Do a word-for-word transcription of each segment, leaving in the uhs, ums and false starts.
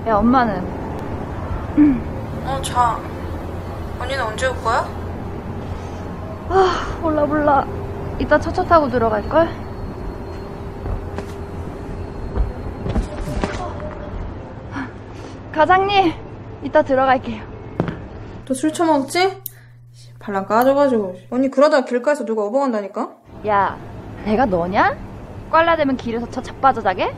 야, 엄마는? 어, 자. 언니는 언제 올 거야? 아, 몰라 몰라. 이따 차차 타고 들어갈걸? 과장님, 이따 들어갈게요. 또 술 처먹지? 발랑 까져가지고. 언니 그러다가 길가에서 누가 업어간다니까? 야, 내가 너냐? 꽐라되면 길에서 차 자빠져 자게?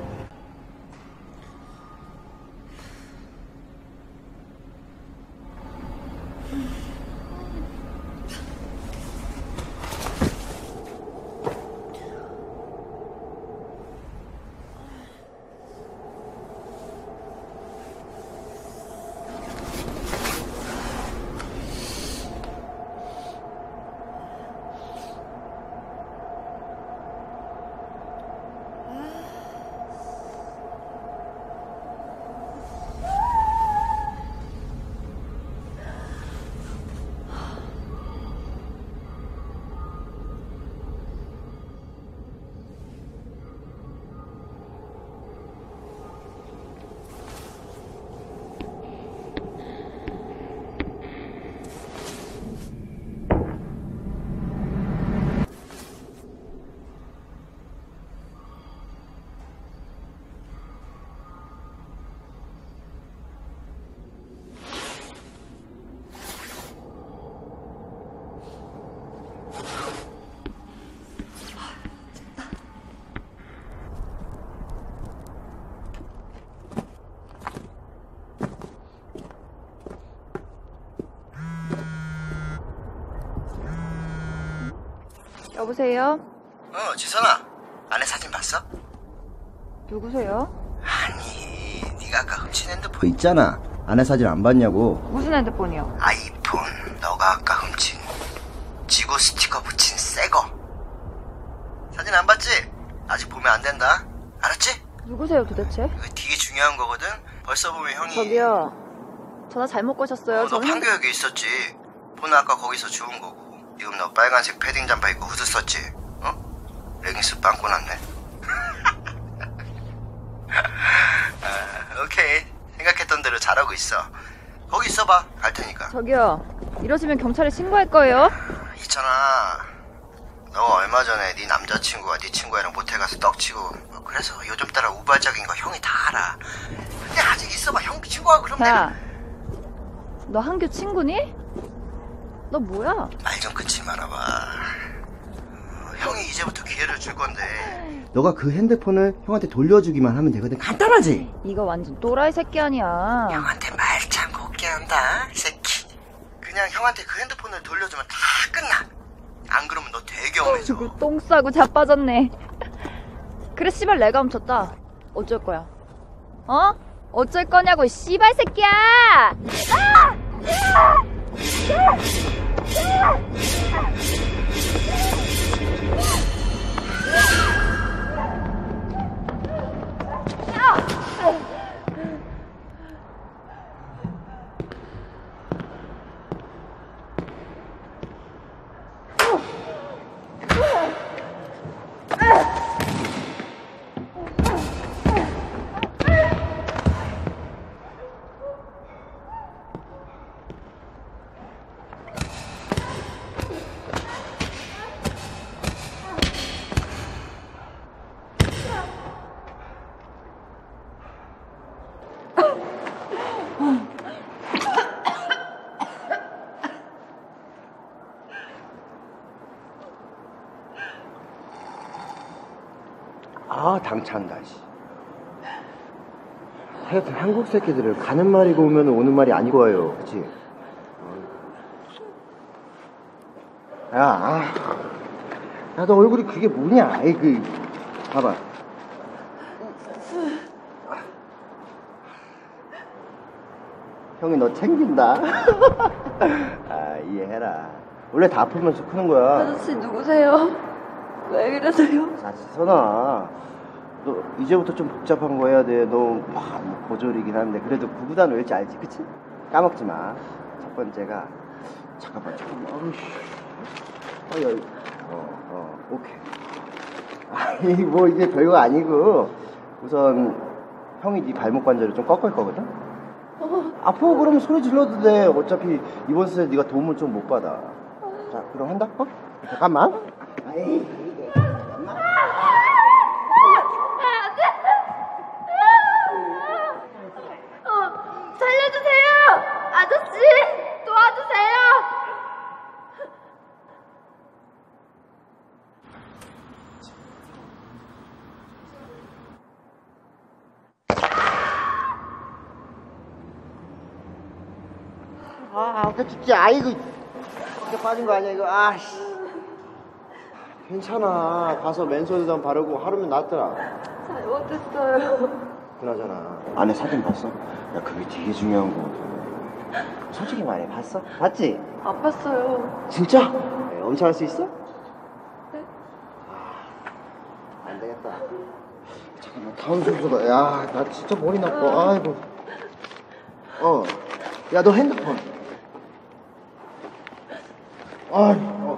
여보세요? 어, 지선아. 아내 사진 봤어? 누구세요? 아니, 네가 아까 훔친 핸드폰 있잖아. 아내 사진 안 봤냐고. 무슨 핸드폰이요? 아이폰. 너가 아까 훔친 지구 스티커 붙인 새거. 사진 안 봤지? 아직 보면 안 된다. 알았지? 누구세요 도대체? 이거 되게 중요한 거거든. 벌써 보면 형이. 저기요, 전화 잘못 거셨어요. 어, 너 저는 판교역에 있었지. 폰은 아까 거기서 주운 거고. 지금 너 빨간색 패딩 잠바 입고 후드 썼지? 어? 레깅스 빵꾸 났네. 아, 오케이. 생각했던 대로 잘하고 있어. 거기 있어봐. 갈 테니까. 저기요, 이러시면 경찰에 신고할 거예요. 있잖아. 너 얼마 전에 네 남자친구가 네 친구애랑 모텔 가서 떡치고 뭐 그래서 요즘 따라 우발적인 거 형이 다 알아. 근데 아직 있어봐. 형 친구가 그럼 야, 내가. 너 한규 친구니? 너 뭐야? 말 좀 끊지 말아봐. 어, 형이 이제부터 기회를 줄 건데 너가 그 핸드폰을 형한테 돌려주기만 하면 되거든. 간단하지? 이거 완전 또라이 새끼 아니야. 형한테 말 참 곱게 한다 새끼. 그냥 형한테 그 핸드폰을 돌려주면 다 끝나. 안 그러면 너 되게 엄해져. 그 똥 싸고 자빠졌네. 그래, 씨발 내가 훔쳤다. 어쩔 거야? 어? 어쩔 거냐고, 이 씨발 새끼야! 아! 아, 당찬다, 씨. 하여튼 한국 새끼들은 가는 말이고 오면 오는 말이 아니고 와요. 그치? 야, 아. 야, 너 얼굴이 그게 뭐냐? 아이, 그, 봐봐. 형이 너 챙긴다. 아, 이해해라. 원래 다 아프면서 크는 거야. 아저씨 누구세요? 왜 이러세요? 자, 지선아. 너 이제부터 좀 복잡한 거 해야 돼. 너 와, 뭐 고졸이긴 한데 그래도 구구단 외울지 알지, 그치? 까먹지 마. 첫 번째가 잠깐만, 잠깐만. 어이, 어이. 어, 어, 오케이. 아니, 뭐 이게 별거 아니고 우선 형이 네 발목 관절을 좀 꺾을 거거든? 아파 그러면 소리 질러도 돼. 어차피 이번 수에 네가 도움을 좀 못 받아. 자, 그럼 한다? 어? 잠깐만. 아이, 잠깐만. 어, 살려주세요! 아저씨! 도와주세요! 아, 아까 진짜 아이고 이렇게 빠진 거 아니야 이거. 아씨. 괜찮아. 가서 맨손에다 바르고 하루면 낫더라. 잘못했어요. 그나저나 안에 사진 봤어? 야, 그게 되게 중요한 거거든. 솔직히 말해, 봤어? 봤지? 안 봤어요. 진짜? 네, 엄청 할 수 있어? 네. 아, 안 되겠다. 잠깐만, 다음 순서가. 야, 나 진짜 머리 나빠. 아이고. 어, 야, 너 핸드폰. 아, 어.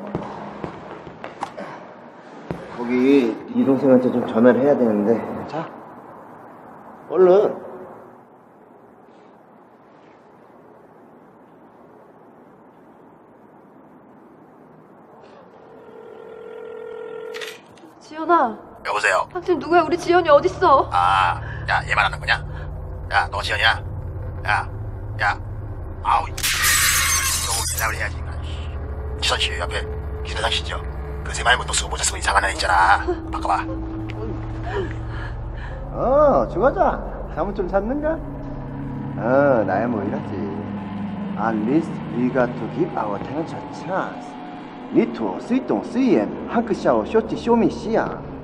거기 이 동생한테 좀 전화를 해야 되는데. 자, 얼른. 지연아, 여보세요. 당신 누구야? 우리 지연이 어딨어? 아, 야, 얘 말하는 거냐? 야, 너 지연이야? 야, 야, 아우, 너 대답을 해야지. 지선 씨 옆에 기사장 씨죠? 그 세 말부터 쓰고 모자 쓰고 이상한 애 있잖아. 바꿔봐. 어, 중하자. 사무 좀 찾는가? 어, 나야 뭐 이렇지. At least we got to give our tenants a chance. 니토, 스이똥, 스이엔, 한크 샤워, 쇼티, 쇼미, 씨야.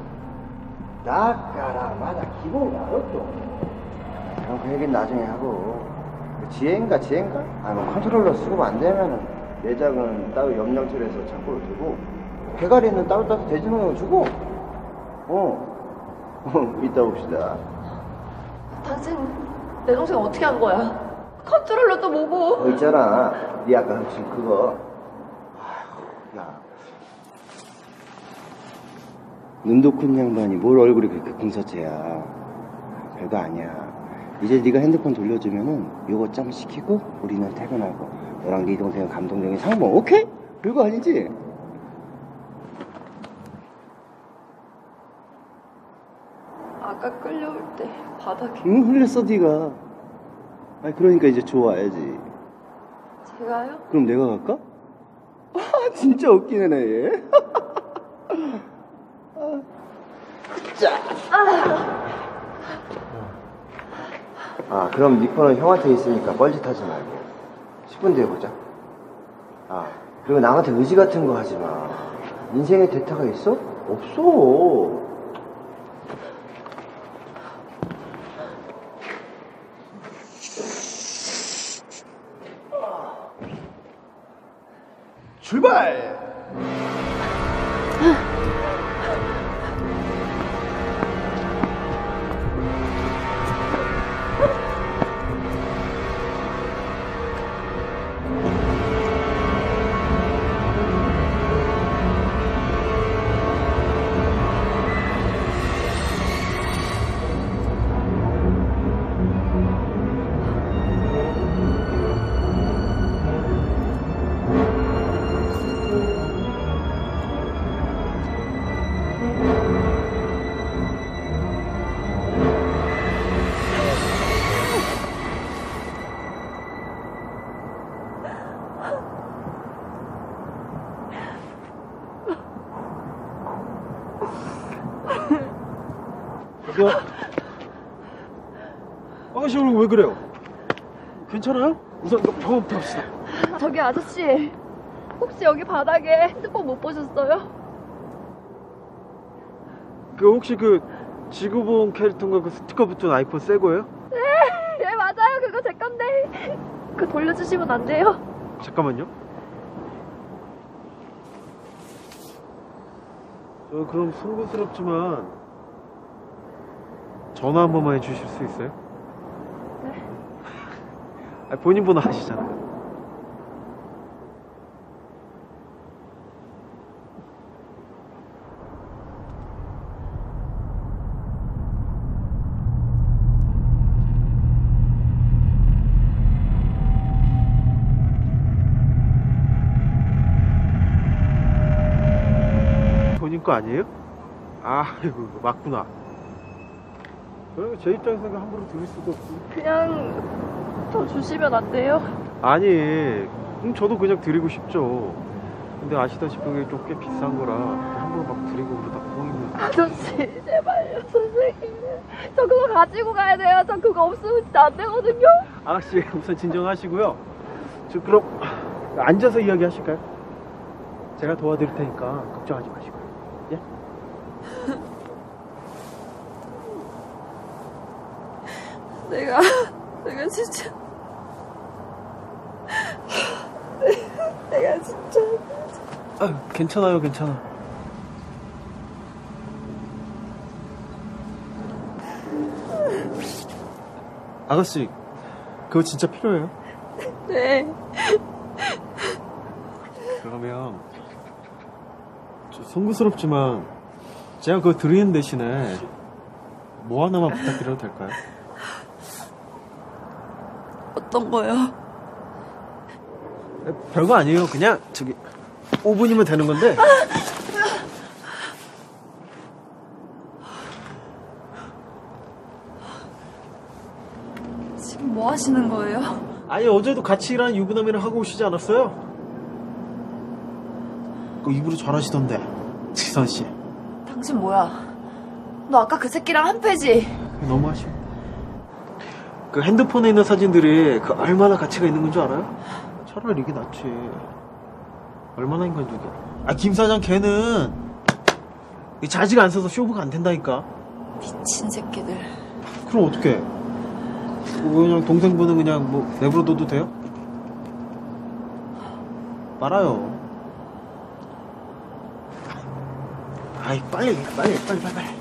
나까라, 맞아, 기본이 어렵죠. 그럼 그 얘기는 나중에 하고. 그 지혜인가, 지혜인가? 아, 뭐 컨트롤러 쓰고 안 되면은 내장은 따로 염량철에서 창고로 두고, 개가리는 따로 따로 돼지농약 주고, 어, 어, 이따 봅시다. 당신 내 동생 어떻게 한 거야? 컨트롤러 또 뭐고? 어, 있잖아. 네 아까 훔친 그거. 아휴, 야. 눈도 큰 양반이 뭘 얼굴이 그렇게 궁서체야. 별거 아니야. 이제 네가 핸드폰 돌려주면은 요거 짬 시키고 우리는 퇴근하고 너랑 네 동생은 감독님이 상봉. 오케이? 별거 아니지? 아까 끌려올 때 바닥에 응, 흘렸어 네가. 아니 그러니까 이제 좋아야지. 제가요? 그럼 내가 갈까? 아, 진짜 웃기네 나 얘. 자. 아, 그럼 네 폰은 형한테 있으니까 뻘짓하지 말고 십 분 뒤에 보자. 아, 그리고 남한테 의지 같은 거 하지 마. 인생에 대타가 있어? 없어. 출발! 야, 아가씨 오늘 왜 그래요? 괜찮아요? 우선 이거 병원부터 갑시다. 저기 아저씨, 혹시 여기 바닥에 핸드폰 못 보셨어요? 그 혹시 그 지구본 캐릭터인가 그 스티커 붙은 아이폰 새 거예요? 네 맞아요, 그거 제 건데. 그거 돌려주시면 안 돼요? 잠깐만요. 저 그럼 송구스럽지만 전화 한 번만 해주실 수 있어요? 네. 아, 본인 번호 아시잖아요. 거 아니에요? 아이고 맞구나. 그래 제 입장에서 함부로 드릴 수도 없고. 그냥 더 주시면 안 돼요? 아니 음, 저도 그냥 드리고 싶죠. 근데 아시다시피 그게 좀 꽤 비싼 거라 함부로 막 드리고 그러다 고객님. 아저씨 제발요 선생님. 저 그거 가지고 가야 돼요. 저 그거 없으면 진짜 안 되거든요. 아가씨 우선 진정하시고요. 저 그럼 앉아서 이야기하실까요? 제가 도와드릴 테니까 걱정하지 마시고요. 예? 내가 내가 진짜 내가 진짜 아 괜찮아요 괜찮아. 아가씨 그거 진짜 필요해요? 네. 그러면 저 송구스럽지만 제가 그거 드리는 대신에 뭐 하나만 부탁드려도 될까요? 어떤 거요? 별거 아니에요. 그냥 저기 오 분이면 되는 건데. 지금 뭐 하시는 거예요? 아니 어제도 같이 일하는 유부남이랑 하고 오시지 않았어요? 그 입으로 잘하시던데 지선씨. 당신 뭐야? 너 아까 그 새끼랑 한패지? 너무 아쉬워. 그 핸드폰에 있는 사진들이 그 얼마나 가치가 있는 건 줄 알아요? 차라리 이게 낫지. 얼마나 인간적이야. 아 김 사장 걔는 이 자지가 안 써서 쇼부가 안 된다니까. 미친 새끼들. 그럼 어떡해? 그냥 동생분은 그냥 뭐 내버려둬도 돼요? 말아요. 아이 빨리 빨리 빨리 빨리 빨리.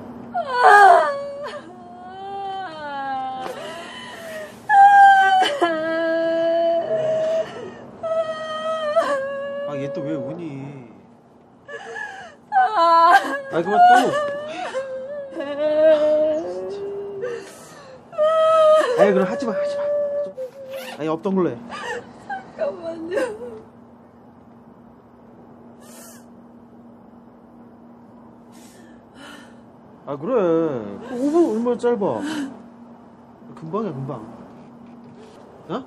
아 얘 또 왜 우니? 아 그만 또. 아이 그럼 하지마 하지마. 아니 없던 걸로 해. 잠깐만요. 아 그래 오 분 얼마나 짧아. 금방이야 금방. 어?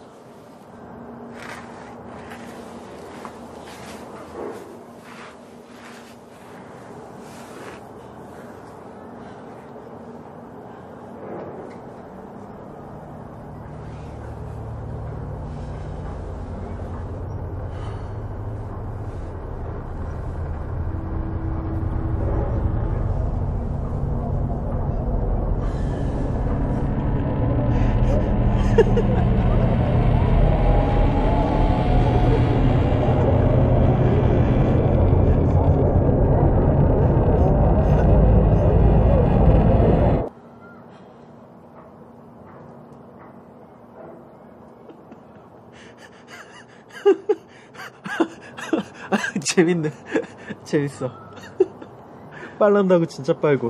재밌네. 재밌어. 빨란다고 진짜 빨고.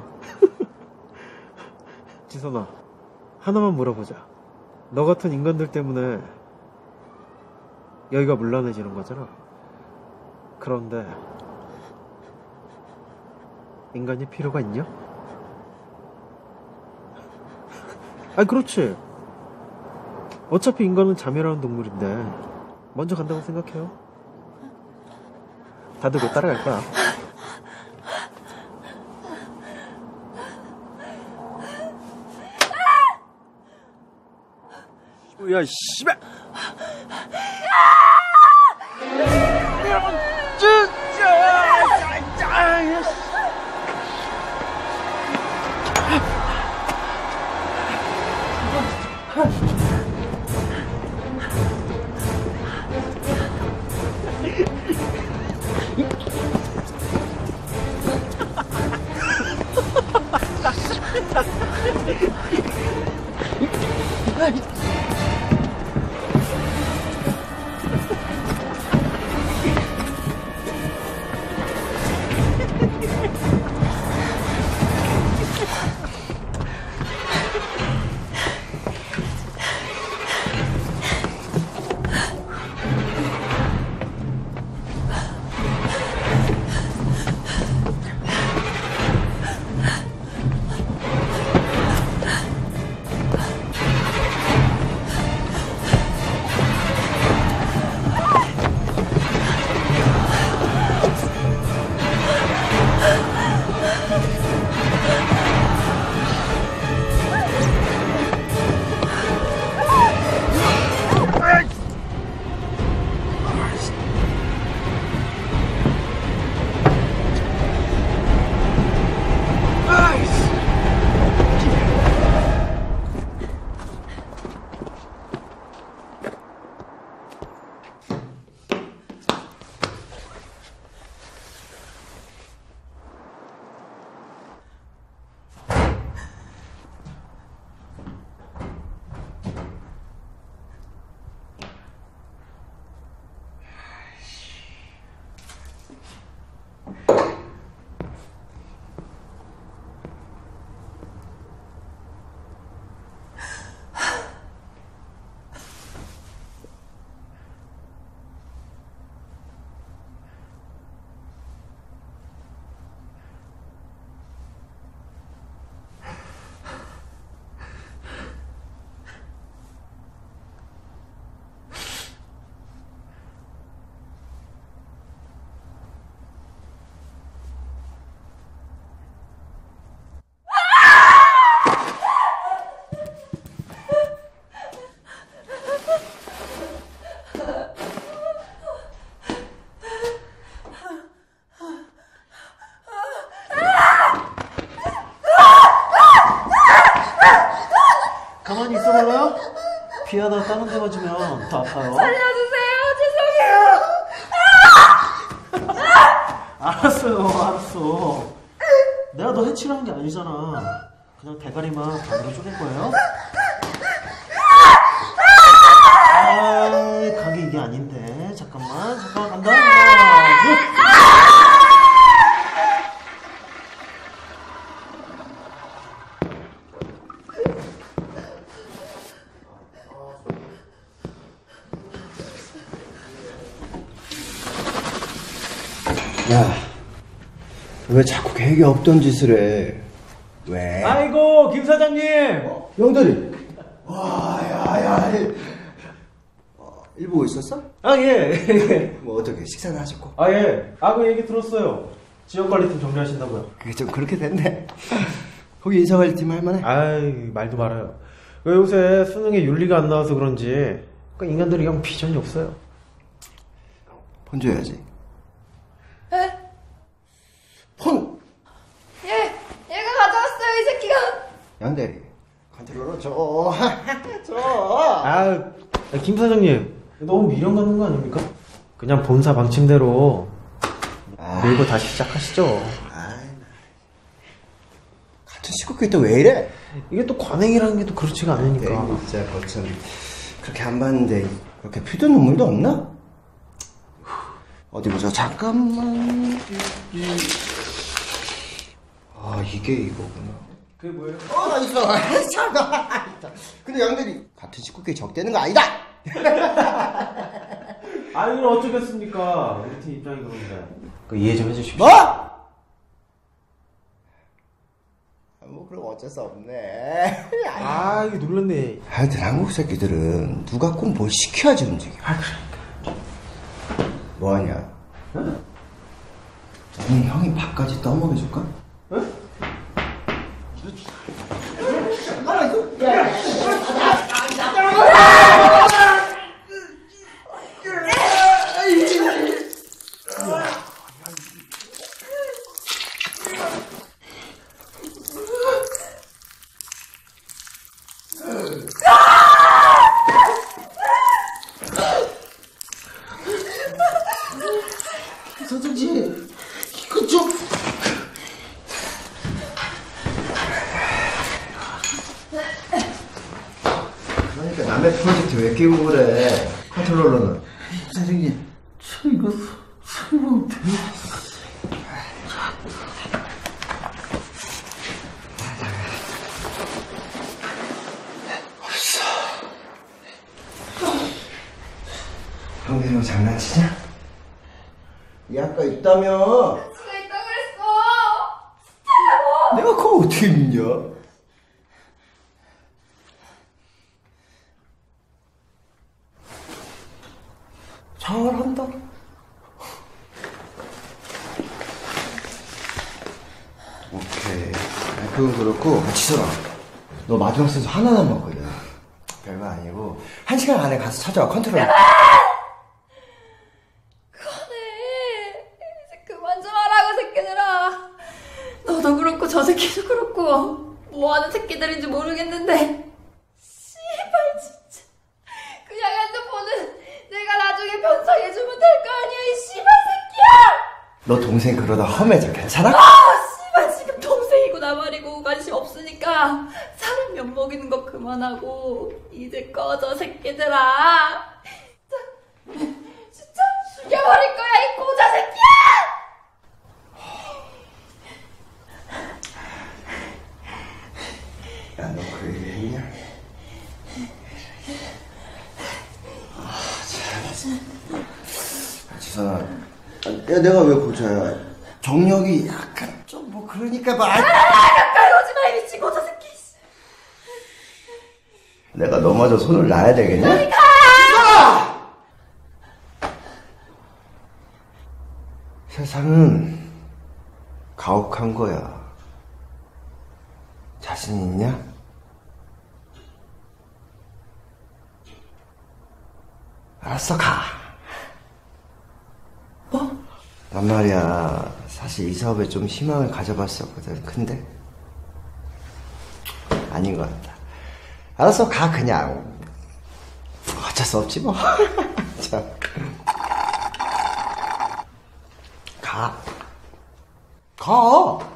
지선아, 하나만 물어보자. 너 같은 인간들 때문에 여기가 물란해지는 거잖아. 그런데 인간이 필요가 있냐? 아, 그렇지. 어차피 인간은 자멸하는 동물인데 먼저 간다고 생각해요. 다들 곧 따라갈 거야. 야, 씨발! 피하다가 다른 데 맞으면 더 아파요. 살려주세요. 죄송해요. 알았어요, 알았어. 내가 너 해치라는 게 아니잖아. 그냥 대가리만 반으로 쪼갠 거예요. 아, 가게 이게 아닌데. 잠깐만, 잠깐만 간다. 하나, 둘. 야, 왜 자꾸 계획이 없던 짓을 해? 왜? 아이고, 김 사장님. 어? 영돌이. 와, 야, 야. 어, 일 보고 있었어? 아, 예. 뭐 어떻게 식사는 하셨고? 아, 예. 아, 그 얘기 들었어요. 지역관리팀 정리하신다고요. 그게 좀 그렇게 됐네. 거기 인사관리팀 할만해? 아이, 말도 말아요. 왜 요새 수능에 윤리가 안 나와서 그런지 그 인간들이 영 비전이 없어요. 폰 줘야지. 에? 폰! 얘, 얘가 가져왔어요, 이 새끼가. 양대리, 컨트롤러 줘. 줘. 아, 김 사장님. 너무 미련 갖는 거 아닙니까? 그냥 본사 방침대로 아. 밀고 다시 시작하시죠. 아이, 같은 식구끼리 또 왜 이래? 이게 또 관행이라는 게 또 그렇지가 않으니까. 네, 진짜 거참 그렇게 안 봤는데 그렇게 피도 눈물도 없나? 어디 보자. 잠깐만. 아, 이게 이거구나. 그게 뭐예요? 어, 나 있어. 잠깐만. 근데 양대리 같은 식구끼리 적대는 거 아니다. 아, 이걸 어쩌겠습니까? 우리 팀 입장이 그런데. 그 이해 좀 해주십시오. 뭐? 아, 뭐 그럼 어쩔 수 없네. 아, 이게 놀랐네. 하여튼 한국 새끼들은 누가 꼭 뭘 시켜야지 움직여. 아, 그러니까. 뭐하냐? 응? 오늘 형이 밥까지 떠먹여줄까? 응? 선생님, 이거 좀. 그러니까 남의 프로젝트 왜 끼고 그래? 컨트롤러는. 선생님, 저 이거 설명 돼? 없어. 형들이랑 장난치냐? 이 아까 있다며. 지가 있다 그랬어. 진짜라고. 내가 그걸 어떻게 믿냐? 잘한다. 오케이. 아니, 그건 그렇고, 지선아. 너 마지막 순서 하나 남았거든. 별거 아니고, 한 시간 안에 가서 찾아와, 컨트롤. 이제 그만 좀 하라고, 새끼들아. 너도 그렇고 저 새끼도 그렇고 뭐하는 새끼들인지 모르겠는데 씨발 진짜 그냥 핸드폰은 내가 나중에 변상해주면 될 거 아니야, 이 씨발 새끼야. 너 동생 그러다 험해져. 괜찮아? 아 씨발 지금 동생이고 나발이고 관심 없으니까 사람 엿 먹이는 거 그만하고 이제 꺼져, 새끼들아. 진짜, 진짜 죽여버릴 거야, 이 고자 새끼야. 야, 너 그 얘기 했냐? 아, 참. 아, 지선아. 야, 내가 왜 고자야? 정력이 약간 좀 뭐 그러니까 봐. 아, 가까이 오지 마, 이 미친 고자 새끼. 내가 너마저 손을 놔야 되겠냐? 저리 가! 세상은 가혹한 거야. 자신 있냐? 알았어, 가. 뭐? 난 말이야, 사실 이 사업에 좀 희망을 가져봤었거든. 근데 아닌 것 같다. 알았어, 가 그냥. 어쩔 수 없지 뭐. 자, 가. 가.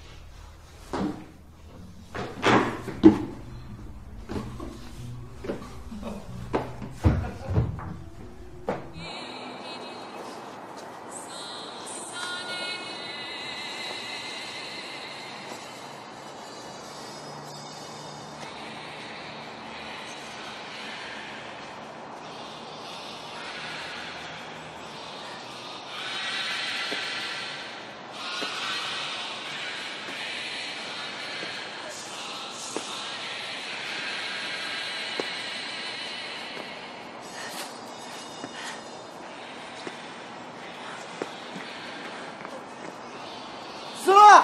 수아!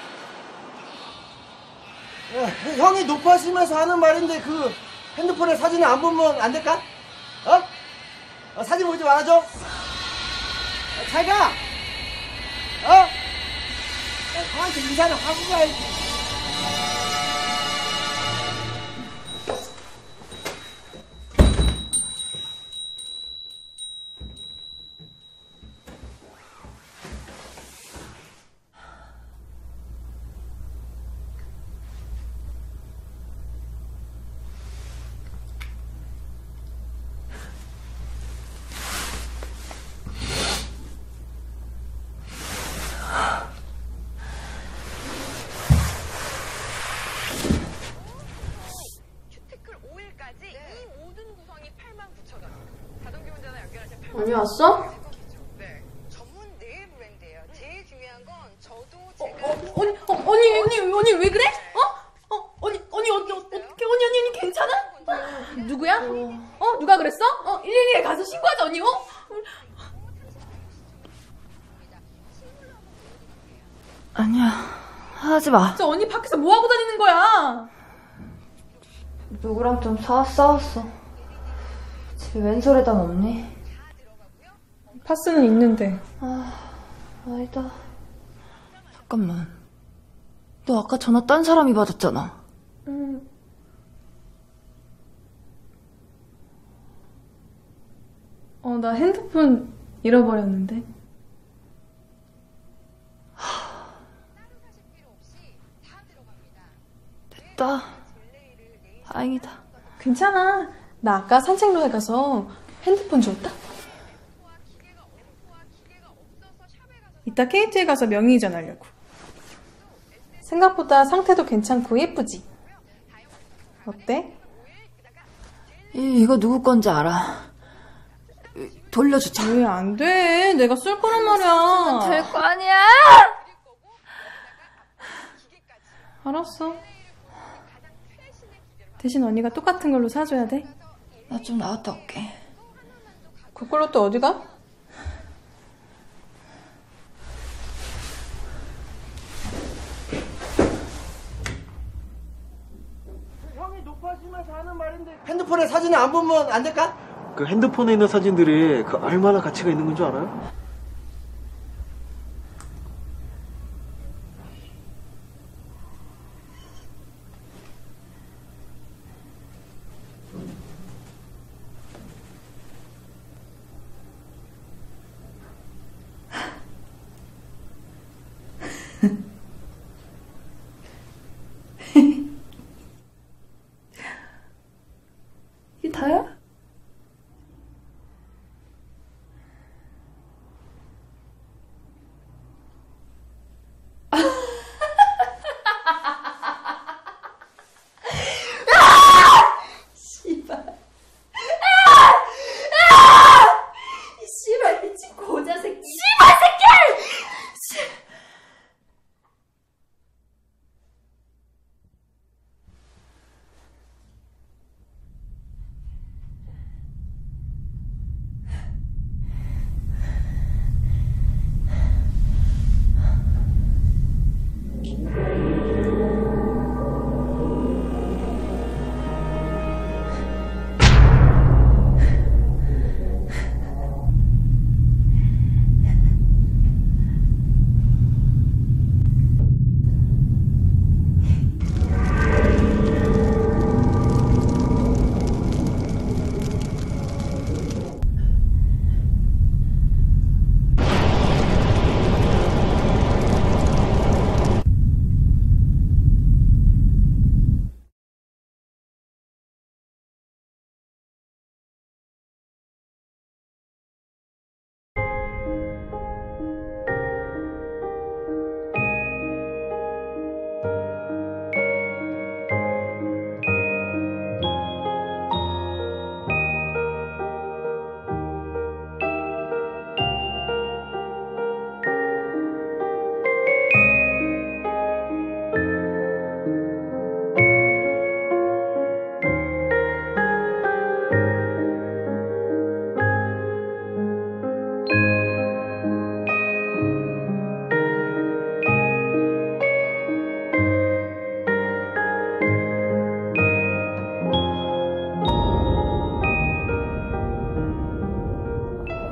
형이 높아지면서 하는 말인데 그 핸드폰에 사진을 안 보면 안 될까? 어? 어 사진 보지 말아줘. 어, 잘 가. 어? 형한테 인사를 하고 가야지. 언니 왔어? 네, 전문 네일 브랜드예요. 제일 중요한 건 저도 어, 제가 어, 언니, 어, 언니, 언니, 언니 왜 그래? 어? 어, 언니, 언니, 언니, 어, 어떻게, 언니, 언니, 언니 괜찮아? 누구야? 어, 누가 그랬어? 어, 일일이에 가서 신고하자, 언니, 어? 아니야, 하지 마. 진짜 언니 밖에서 뭐 하고 다니는 거야? 누구랑 좀 사, 싸웠어. 집에 왼손에당 없니? 파스는 있는데. 아, 아니다. 잠깐만. 너 아까 전화 딴 사람이 받았잖아. 음. 어, 나 핸드폰 잃어버렸는데. 됐다. 다행이다. 괜찮아. 나 아까 산책로에 가서 핸드폰 줬다. 이따 케이티에 가서 명의 이전하려고. 생각보다 상태도 괜찮고 예쁘지? 어때? 이, 이거 누구 건지 알아. 돌려주자. 왜 안 돼? 내가 쓸 거란 말이야. 될 거 아니야! 알았어. 대신 언니가 똑같은 걸로 사줘야 돼. 나 좀 나갔다 올게. 그걸로 또 어디 가? 형이 높아지면서 하는 말인데 핸드폰에 사진을 안 보면 안 될까? 그 핸드폰에 있는 사진들이 그 얼마나 가치가 있는 건 줄 알아요? 이게 다야?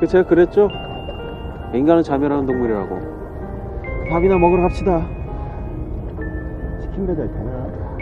그 제가 그랬죠? 인간은 자멸하는 동물이라고. 밥이나 먹으러 갑시다. 치킨 배달 되나?